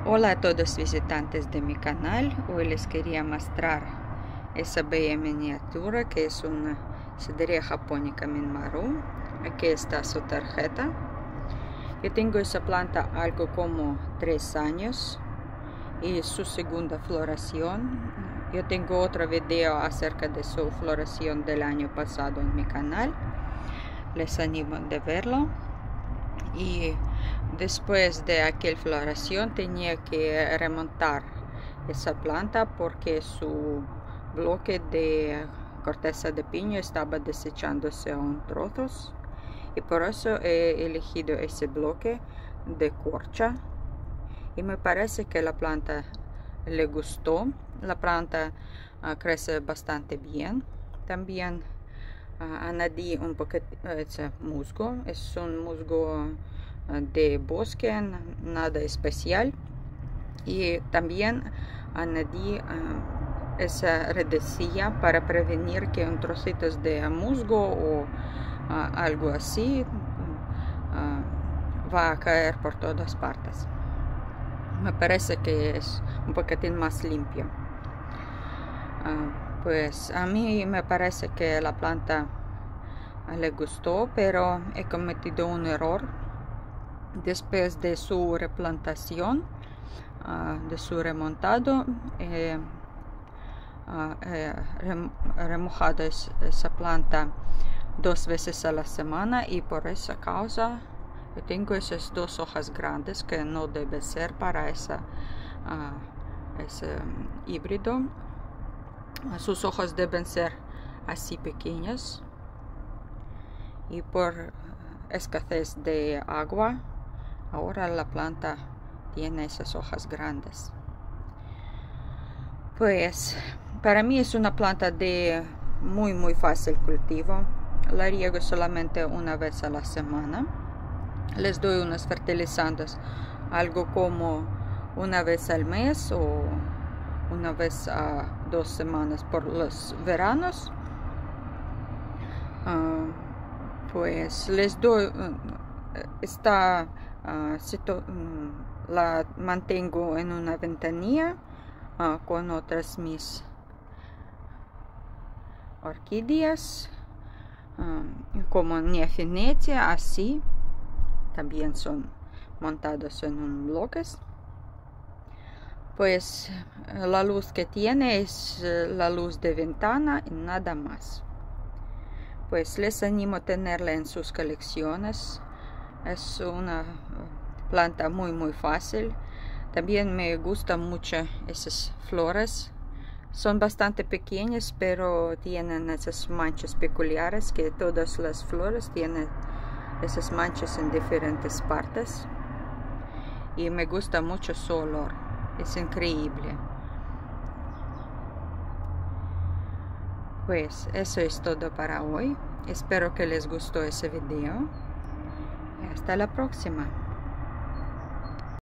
Hola a todos visitantes de mi canal. Hoy les quería mostrar esa bella miniatura que es una cederea japónica Minmaru. Aquí está su tarjeta. Yo tengo esa planta algo como 3 años y su segunda floración. Yo tengo otro video acerca de su floración del año pasado en mi canal. Les animo de verlo. Y después de aquella floración tenía que remontar esa planta porque su bloque de corteza de piña estaba desechándose en trozos, y por eso he elegido ese bloque de corcha, y me parece que la planta le gustó. La planta crece bastante bien. También añadí un poquito de musgo. Es un musgo de bosque, nada especial. Y también añadí esa redecilla para prevenir que un trocito de musgo o algo así va a caer por todas partes. Me parece que es un poquitín más limpio. Pues a mí me parece que la planta le gustó, pero he cometido un error. Después de su replantación, de su remontado, he remojado esa planta 2 veces a la semana, y por esa causa yo tengo esas 2 hojas grandes que no debe ser para ese híbrido. Sus hojas deben ser así pequeñas, y por escasez de agua ahora la planta tiene esas hojas grandes. Pues para mí es una planta de muy fácil cultivo. La riego solamente una vez a la semana. Les doy unos fertilizantes algo como una vez al mes o una vez a 2 semanas por los veranos. Pues les doy la mantengo en una ventanilla con otras mis orquídeas, como Niafinetia, así también son montados en un bloques. Pues la luz que tiene es la luz de ventana y nada más. Pues les animo a tenerla en sus colecciones. Es una planta muy fácil. También me gustan mucho esas flores. Son bastante pequeñas, pero tienen esas manchas peculiares, que todas las flores tienen esas manchas en diferentes partes. Y me gusta mucho su olor. Es increíble. Pues eso es todo para hoy. Espero que les gustó ese video. Hasta la próxima.